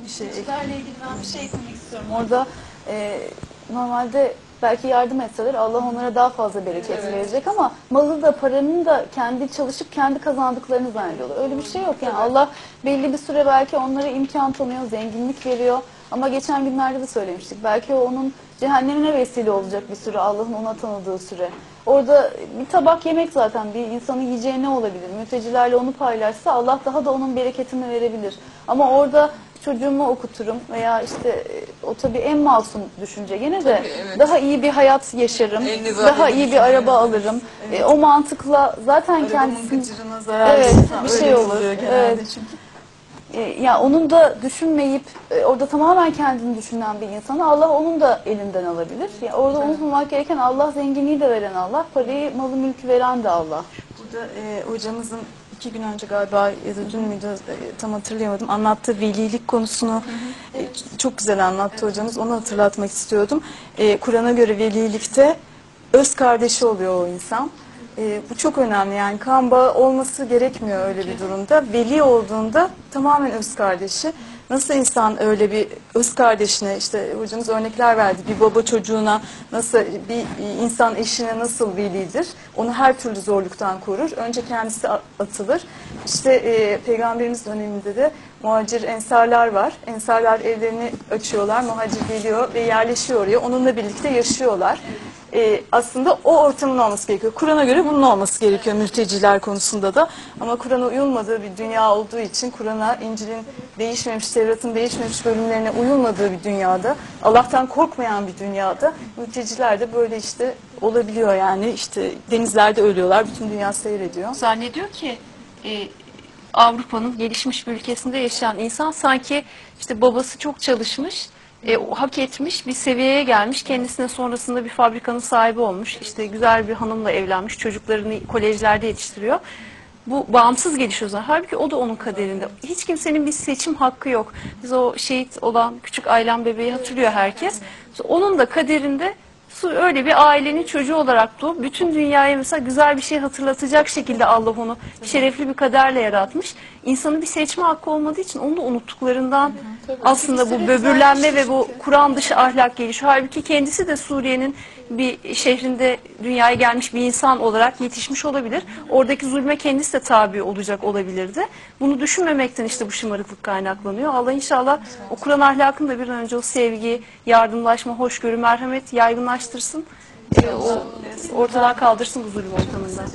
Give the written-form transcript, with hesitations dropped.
bir şey Çocuklarla ilgili ben bir şey eklemek istiyorum. Orada normalde belki yardım etseler Allah onlara daha fazla bereket verecek ama malı da paranın da kendi çalışıp kendi kazandıklarını zannediyorlar. Öyle bir şey yok yani. Allah belli bir süre belki onlara imkan tanıyor, zenginlik veriyor. Ama geçen günlerde de söylemiştik. Belki o onun cehennemine vesile olacak bir süre, Allah'ın ona tanıdığı süre. Orada bir tabak yemek zaten bir insanın yiyeceği ne olabilir? Mültecilerle onu paylaşsa Allah daha da onun bereketini verebilir. Ama orada çocuğumu okuturum veya işte o tabii en masum düşünce gene de Tabii, evet. daha iyi bir hayat yaşarım, En nizami daha iyi bir düşünce, araba evet. alırım. O mantıkla zaten Arabamın kendisini gıcırına zarar evet verirsen bir öyle şey olur. oluyor genelde Evet. çünkü. Ya onun da düşünmeyip orada tamamen kendini düşünen bir insanı Allah onun da elinden alabilir. Yani orada unutmamak gereken Allah zenginliği de veren Allah, parayı, malı, mülkü veren de Allah. Burada hocamızın 2 gün önce galiba ya da dün müydü tam hatırlayamadım anlattığı velilik konusunu çok güzel anlattı hocamız. Onu hatırlatmak istiyordum. Kur'an'a göre velilikte öz kardeşi oluyor o insan. Bu çok önemli yani kan bağı olması gerekmiyor öyle bir durumda. Veli olduğunda tamamen öz kardeşi. Nasıl insan öyle bir öz kardeşine işte hocamız örnekler verdi. Bir baba çocuğuna nasıl bir insan eşine nasıl velidir? Onu her türlü zorluktan korur. Önce kendisi atılır. İşte Peygamberimiz döneminde de Muhacir Ensarlar var. Ensarlar evlerini açıyorlar. Muhacir geliyor ve yerleşiyor oraya. Onunla birlikte yaşıyorlar. Aslında o ortamın olması gerekiyor. Kur'an'a göre bunun olması gerekiyor mülteciler konusunda da. Ama Kur'an'a uyulmadığı bir dünya olduğu için Kur'an'a, İncil'in değişmemiş, Tevrat'ın değişmemiş bölümlerine uyulmadığı bir dünyada, Allah'tan korkmayan bir dünyada mülteciler de böyle işte olabiliyor yani. İşte denizlerde ölüyorlar, bütün dünya seyrediyor. Zannediyor ki Avrupa'nın gelişmiş bir ülkesinde yaşayan insan sanki işte babası çok çalışmış, hak etmiş bir seviyeye gelmiş, kendisine sonrasında bir fabrikanın sahibi olmuş, işte güzel bir hanımla evlenmiş, çocuklarını kolejlerde yetiştiriyor. Bu bağımsız gelişiyor zaten. Halbuki o da onun kaderinde. Hiç kimsenin bir seçim hakkı yok. Biz o şehit olan küçük Aylan bebeği hatırlıyor herkes. Onun da kaderinde öyle bir ailenin çocuğu olarak doğup bütün dünyaya mesela güzel bir şey hatırlatacak şekilde Allah onu şerefli bir kaderle yaratmış. İnsanın bir seçme hakkı olmadığı için onu da unuttuklarından aslında bu böbürlenme ve bu Kur'an dışı ahlak gelişiyor. Halbuki kendisi de Suriye'nin bir şehrinde dünyaya gelmiş bir insan olarak yetişmiş olabilir. Oradaki zulme kendisi de tabi olacak olabilirdi. Bunu düşünmemekten işte bu şımarıklık kaynaklanıyor. Allah inşallah o Kur'an ahlakını da bir an önce o sevgi, yardımlaşma, hoşgörü, merhamet yaygınlaştırsın. Ortadan kaldırsın bu zulüm ortamında.